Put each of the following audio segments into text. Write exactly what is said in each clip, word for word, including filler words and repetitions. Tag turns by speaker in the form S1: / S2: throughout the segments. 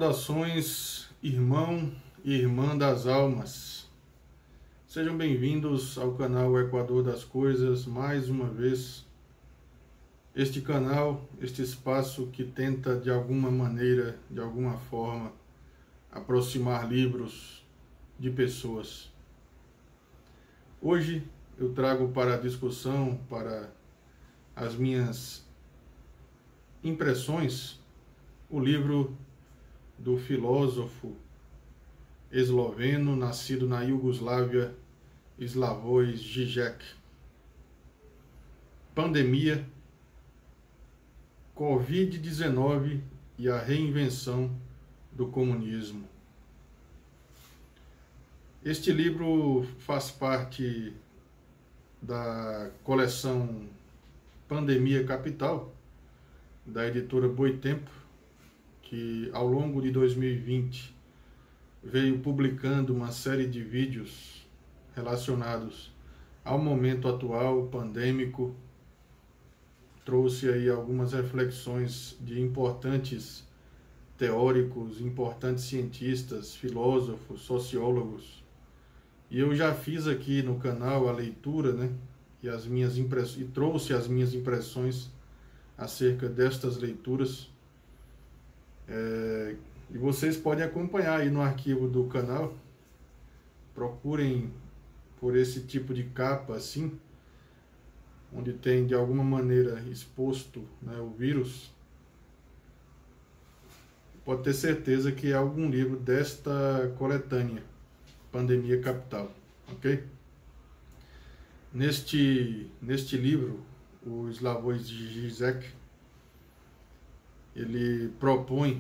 S1: Saudações, irmão e irmã das almas. Sejam bem-vindos ao canal Equador das Coisas, mais uma vez. Este canal, este espaço que tenta de alguma maneira, de alguma forma, aproximar livros de pessoas. Hoje eu trago para a discussão, para as minhas impressões, o livro do filósofo esloveno, nascido na Iugoslávia, Slavoj Žižek. Pandemia, covid dezenove e a reinvenção do comunismo. Este livro faz parte da coleção Pandemia Capital, da editora Boitempo, que ao longo de dois mil e vinte veio publicando uma série de vídeos relacionados ao momento atual pandêmico. Trouxe aí algumas reflexões de importantes teóricos, importantes cientistas, filósofos, sociólogos. E eu já fiz aqui no canal a leitura, né, e as minhas impressões, e trouxe as minhas impressões acerca destas leituras. É, e vocês podem acompanhar aí no arquivo do canal. Procurem por esse tipo de capa assim, onde tem de alguma maneira exposto, né, o vírus. Pode ter certeza que é algum livro desta coletânea Pandemia Capital, ok? Neste, neste livro, o Slavoj Žižek, ele propõe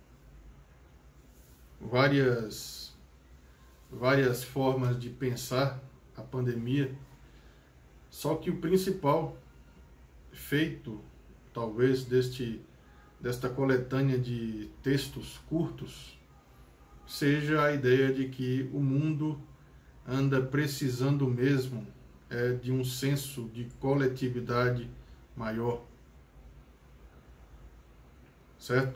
S1: várias, várias formas de pensar a pandemia, só que o principal feito, talvez, deste, desta coletânea de textos curtos, seja a ideia de que o mundo anda precisando mesmo é, de um senso de coletividade maior. Certo?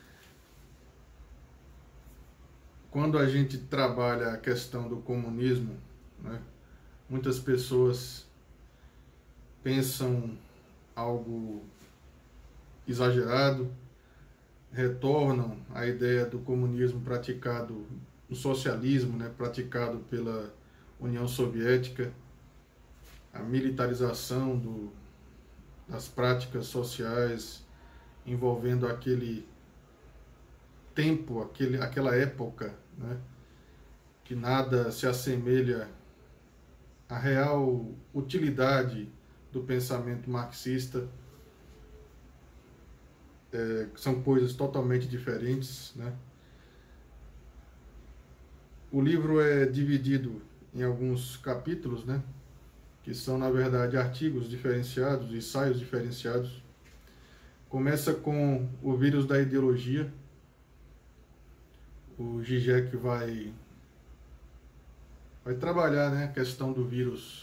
S1: Quando a gente trabalha a questão do comunismo, né, muitas pessoas pensam algo exagerado, retornam à ideia do comunismo praticado, o socialismo, né, praticado pela União Soviética, a militarização do, das práticas sociais, envolvendo aquele tempo, aquele, aquela época, né, que nada se assemelha à real utilidade do pensamento marxista. É, são coisas totalmente diferentes, né? O livro é dividido em alguns capítulos, né, que são, na verdade, artigos diferenciados, ensaios diferenciados. Começa com o vírus da ideologia. O Žižek vai, vai trabalhar, né, a questão do vírus,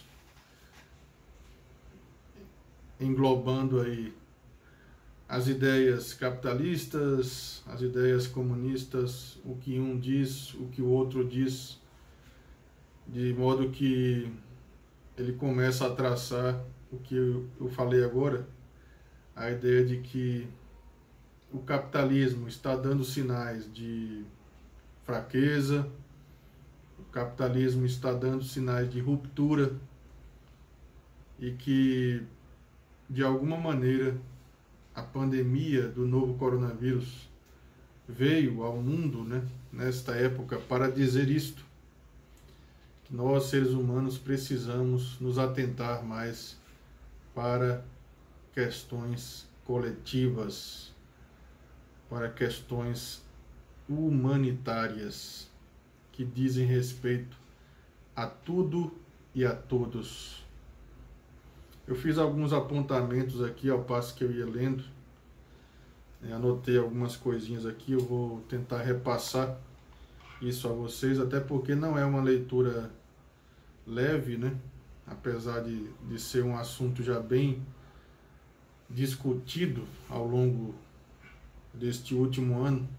S1: englobando aí as ideias capitalistas, as ideias comunistas, o que um diz, o que o outro diz, de modo que ele começa a traçar o que eu, eu falei agora, a ideia de que o capitalismo está dando sinais de fraqueza, o capitalismo está dando sinais de ruptura e que, de alguma maneira, a pandemia do novo coronavírus veio ao mundo, né, nesta época para dizer isto, que nós, seres humanos, precisamos nos atentar mais para questões coletivas, para questões humanitárias que dizem respeito a tudo e a todos. Eu fiz alguns apontamentos aqui ao passo que eu ia lendo, anotei algumas coisinhas aqui, eu vou tentar repassar isso a vocês, até porque não é uma leitura leve, né? Apesar de, de ser um assunto já bem discutido ao longo deste último ano,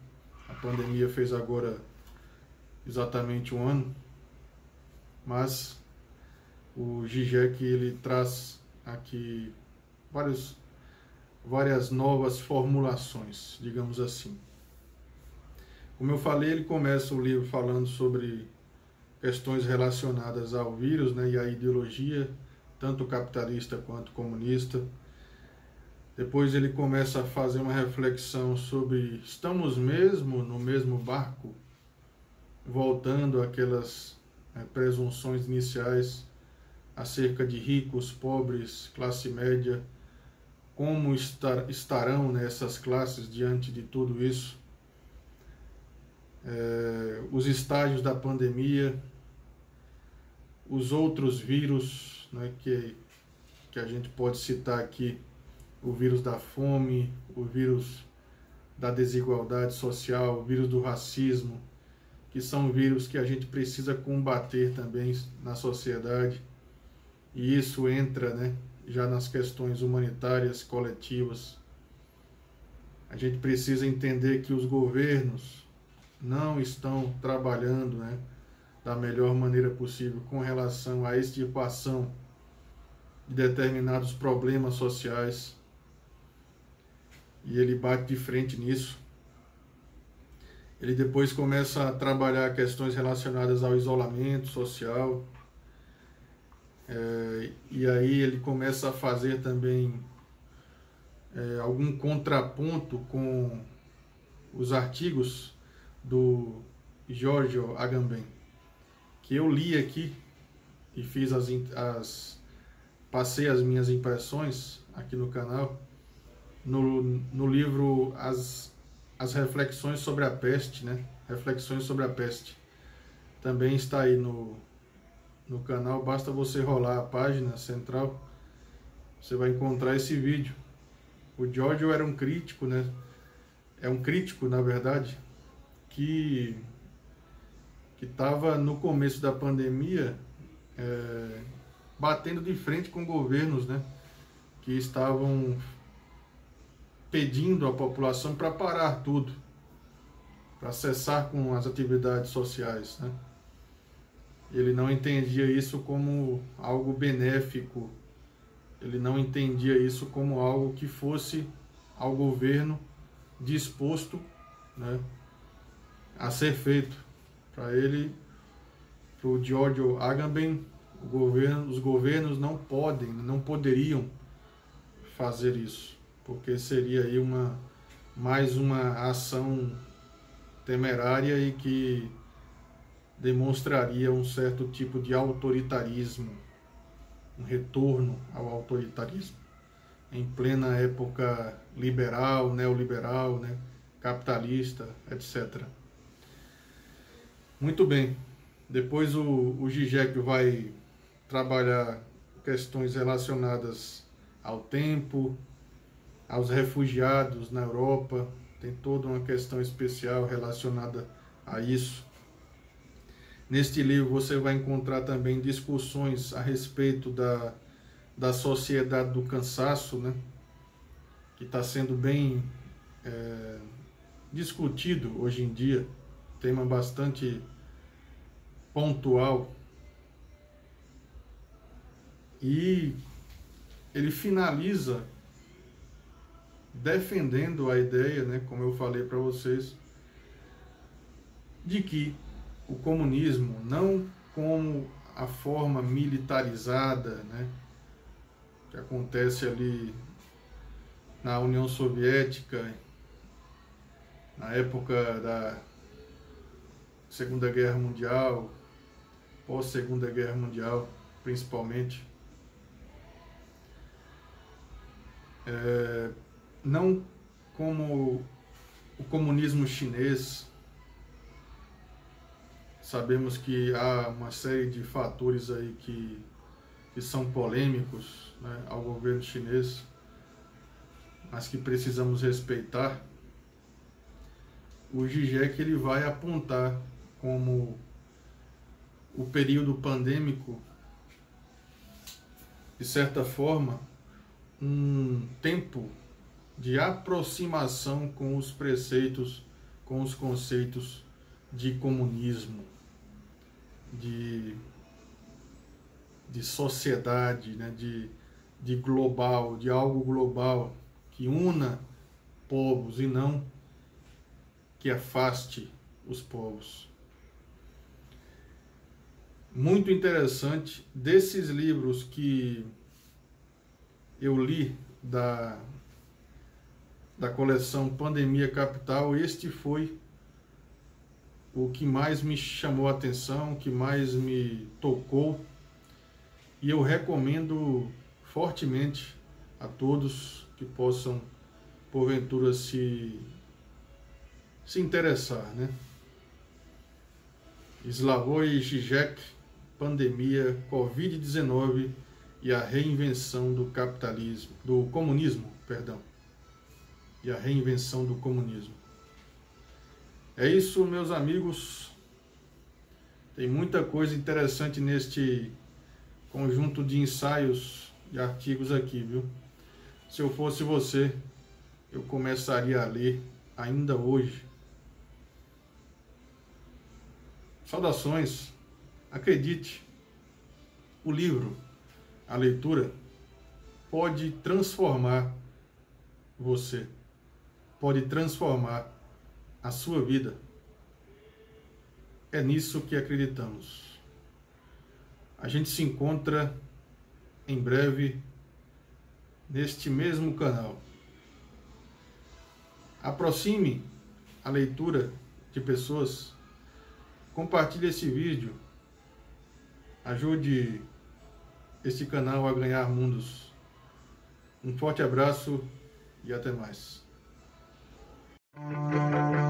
S1: A pandemia fez agora exatamente um ano, mas o Zizek ele traz aqui vários, várias novas formulações, digamos assim. Como eu falei, ele começa o livro falando sobre questões relacionadas ao vírus, né, e à ideologia, tanto capitalista quanto comunista. Depois ele começa a fazer uma reflexão sobre estamos mesmo no mesmo barco, voltando àquelas é, presunções iniciais acerca de ricos, pobres, classe média, como estar, estarão nessas classes diante de tudo isso. É, os estágios da pandemia, os outros vírus, né, que, que a gente pode citar aqui, o vírus da fome, o vírus da desigualdade social, o vírus do racismo, que são vírus que a gente precisa combater também na sociedade, e isso entra, né, já nas questões humanitárias, coletivas. A gente precisa entender que os governos não estão trabalhando, né, da melhor maneira possível com relação à extirpação de determinados problemas sociais, e ele bate de frente nisso. Ele depois começa a trabalhar questões relacionadas ao isolamento social, é, e aí ele começa a fazer também é, algum contraponto com os artigos do Giorgio Agamben, que eu li aqui e fiz as, as passei as minhas impressões aqui no canal, no, no livro as, as reflexões sobre a peste, né? Reflexões sobre a peste. Também está aí no, no canal, basta você rolar a página central, você vai encontrar esse vídeo. O Giorgio era um crítico, né? É um crítico, na verdade, que que estava no começo da pandemia é, batendo de frente com governos, né, que estavam pedindo à população para parar tudo, para cessar com as atividades sociais, né. Ele não entendia isso como algo benéfico, ele não entendia isso como algo que fosse ao governo disposto, né, a ser feito. Para ele, para o Giorgio Agamben, o governo, os governos não podem, não poderiam fazer isso, porque seria aí uma, mais uma ação temerária e que demonstraria um certo tipo de autoritarismo, um retorno ao autoritarismo, em plena época liberal, neoliberal, né, capitalista, etcétera. Muito bem, depois o, o Zizek vai trabalhar questões relacionadas ao tempo, aos refugiados na Europa, tem toda uma questão especial relacionada a isso. Neste livro você vai encontrar também discussões a respeito da, da sociedade do cansaço, né, que está sendo bem é, discutido hoje em dia. Tema bastante pontual, e ele finaliza defendendo a ideia, né, como eu falei para vocês, de que o comunismo, não como a forma militarizada, né, que acontece ali na União Soviética, na época da Segunda Guerra Mundial, pós-Segunda Guerra Mundial, principalmente. É, não como o comunismo chinês. Sabemos que há uma série de fatores aí que, que são polêmicos, né, ao governo chinês, mas que precisamos respeitar. O Zizek ele vai apontar como o período pandêmico, de certa forma, um tempo de aproximação com os preceitos com os conceitos de comunismo, de, de sociedade, né? de, de global, de algo global que una povos e não que afaste os povos. Muito interessante, desses livros que eu li da, da coleção Pandemia Capital, este foi o que mais me chamou a atenção, o que mais me tocou, e eu recomendo fortemente a todos que possam, porventura, se, se interessar, né? Slavoj Žižek, Pandemia, covid dezenove e a reinvenção do capitalismo, do comunismo, perdão, e a reinvenção do comunismo. É isso, meus amigos. Tem muita coisa interessante neste conjunto de ensaios e artigos aqui, viu? Se eu fosse você, eu começaria a ler ainda hoje. Saudações. Acredite, o livro, a leitura, pode transformar você, pode transformar a sua vida. É nisso que acreditamos. A gente se encontra em breve neste mesmo canal. Aproxime a leitura de pessoas, compartilhe esse vídeo, ajude este canal a ganhar mundos. Um forte abraço e até mais.